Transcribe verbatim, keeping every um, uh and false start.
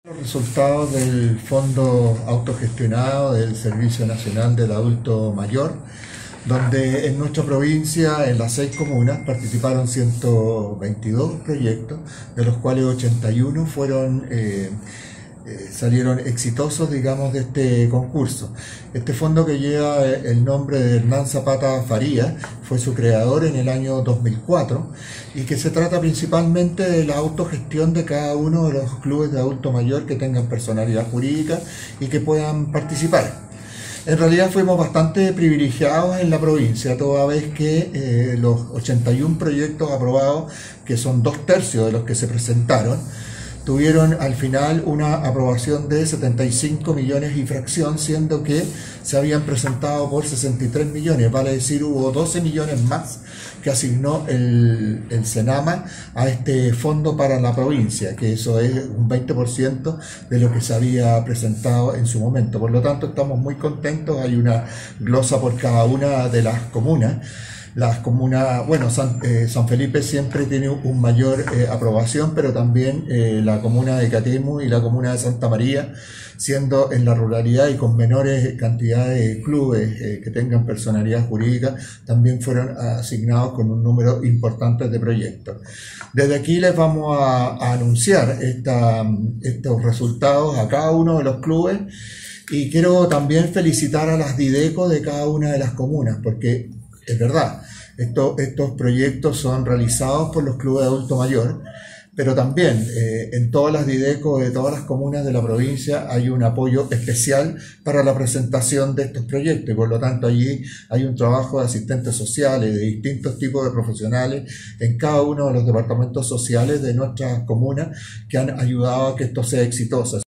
Los resultados del fondo autogestionado del Servicio Nacional del Adulto Mayor, donde en nuestra provincia, en las seis comunas, participaron ciento veintidós proyectos, de los cuales ochenta y uno fueron, eh, eh, salieron exitosos, digamos, de este concurso. Este fondo, que lleva el nombre de Hernán Zapata Faría, fue su creador en el año dos mil cuatro, y que se trata principalmente de la autogestión de cada uno de los clubes de adulto mayor que tengan personalidad jurídica y que puedan participar. En realidad fuimos bastante privilegiados en la provincia, toda vez que eh, los ochenta y uno proyectos aprobados, que son dos tercios de los que se presentaron, tuvieron al final una aprobación de setenta y cinco millones y fracción, siendo que se habían presentado por sesenta y tres millones, vale decir, hubo doce millones más que asignó el, el Senama a este fondo para la provincia, que eso es un veinte por ciento de lo que se había presentado en su momento. Por lo tanto, estamos muy contentos. Hay una glosa por cada una de las comunas. Las comunas, bueno, San, eh, San Felipe siempre tiene un mayor eh, aprobación, pero también eh, la comuna de Catemu y la comuna de Santa María, siendo en la ruralidad y con menores cantidades de clubes eh, que tengan personalidad jurídica, también fueron asignados con un número importante de proyectos. Desde aquí les vamos a, a anunciar esta, estos resultados a cada uno de los clubes, y quiero también felicitar a las Dideco de cada una de las comunas, porque es verdad, esto, estos proyectos son realizados por los clubes de adulto mayor, pero también eh, en todas las Dideco de todas las comunas de la provincia hay un apoyo especial para la presentación de estos proyectos, y por lo tanto allí hay un trabajo de asistentes sociales, de distintos tipos de profesionales en cada uno de los departamentos sociales de nuestras comunas, que han ayudado a que esto sea exitoso.